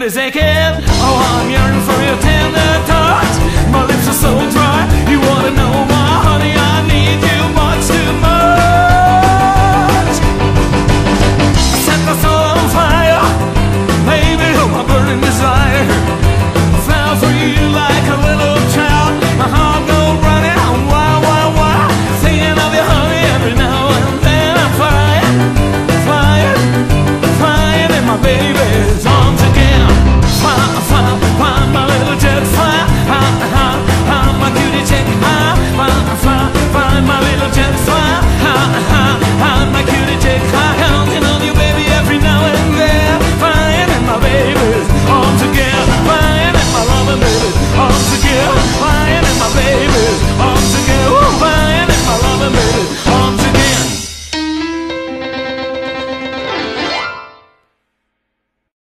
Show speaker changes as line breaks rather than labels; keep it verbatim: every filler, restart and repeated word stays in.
is aching. Oh, I'm yearning for your tender touch. My lips are so dry. You wanna know why, honey? I need you much too much. Set my soul on fire, baby, oh my burning desire. Fell for you like a little child. My heart go running, wild, wild, wild. Thinking of you, honey, every now and then. I'm flying, flying, flying in my baby.